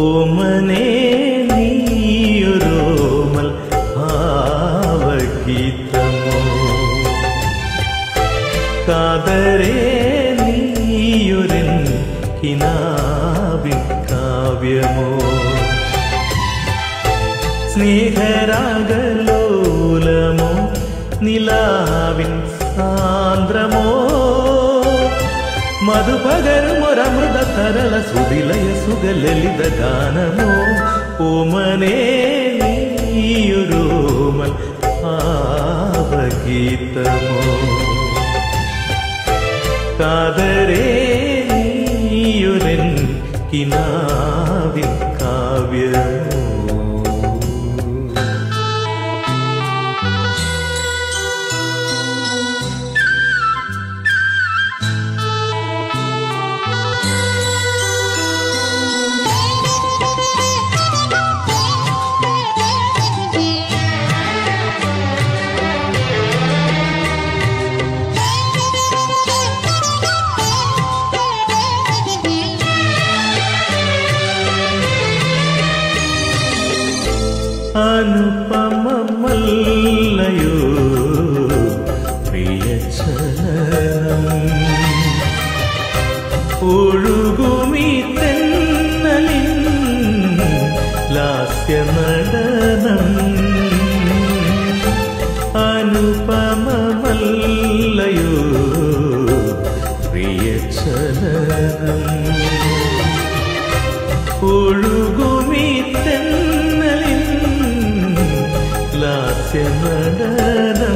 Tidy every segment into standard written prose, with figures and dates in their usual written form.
ഓമനേ നീയൊരോമൽ ഭാവഗീതമോ കാതരേ നീയൊരൻ കിനാവിൻ കാവ്യമോ സ്നേഹരാഗലോലമോ നിലാവിൻ സാന്ദ്രമോ മധുപകരുമൊരമൃത തരള സുതിലയ സുഗലളിത ഗാനമോ ഓമനേ നീയൊരോമൽ ഭാവഗീതമോ കാതരേ നീയൊരൻ കിനാവിൻ കാവ്യമോ അനുപമമല്ലയോ പ്രിയചലനം ഒഴുകുമീ തെന്നലിൻ ലാസ്യനടനം അനുപമമല്ലയോ പ്രിയചലനം ഒഴുകുമീ തെന്നലിൻ ലാസ്യനടനം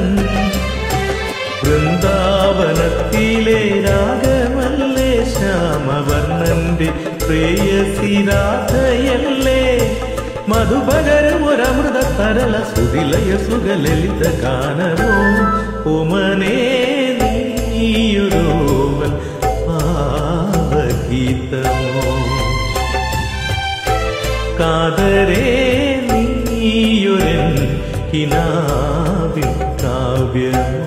വൃന്ദാവനത്തിലെ രാഗമല്ലേ ശ്യാമവർണ്ണന്റെ പ്രേയസി രാധയല്ലേ മധുപകരുമൊരമൃത തരള സുതിലയ സുഗലളിത ഗാനമോ ഓമനേ നീയൊരോമൽ ഭാവഗീതമോ കാതരേ നീയൊരൻ കിനാവിൻ കാവ്യമോ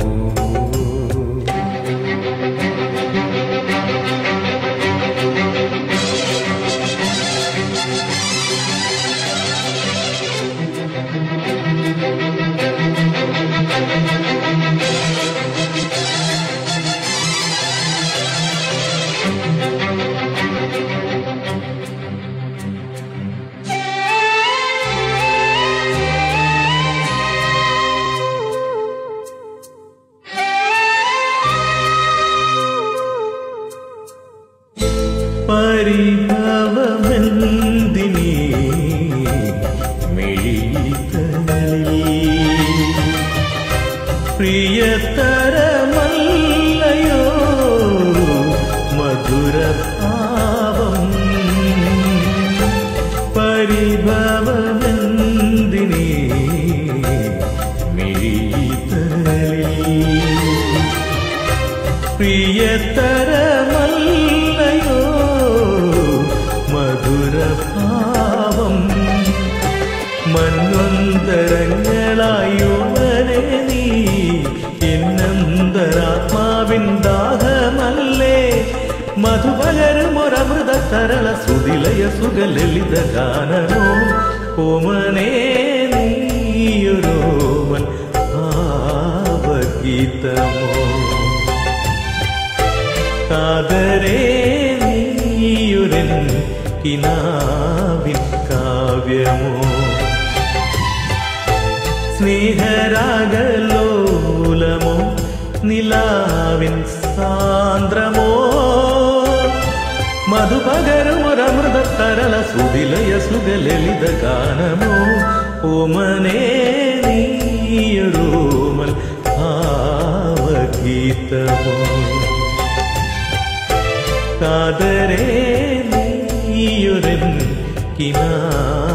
പരിഭവമെന്തിനീ മിഴികളിൽ പ്രിയതരമല്ലയോ മധുരഭാവം പരിഭവമെന്തിനീ മിഴികളിൽ പ്രിയതരമല്ലയോ മധുരഭാവം മന്വന്തരങ്ങളായോമനെ നീ എന്നന്തരാത്മാവിൻ ദാഹമല്ലേ മധുപകരുമൊരമൃത തരള സുതിലയ സുഗലളിത ഗാനമോ ഓമനേ നീയൊരോമൽ ഭാവഗീതമോ കാതരേ നീയൊരൻ കിനാവിൻ കാവ്യമോ സ്നേഹരാഗലോലമോ നിലാവിൻ സാന്ദ്രമോ മധുപകരുമൊരമൃത തരള സുതിലയ സുഗലളിത ഗാനമോ ഓമനേ നീയൊരോമൽ ഭാവഗീതമോ കാതരേ നീയൊരൻ കിനാ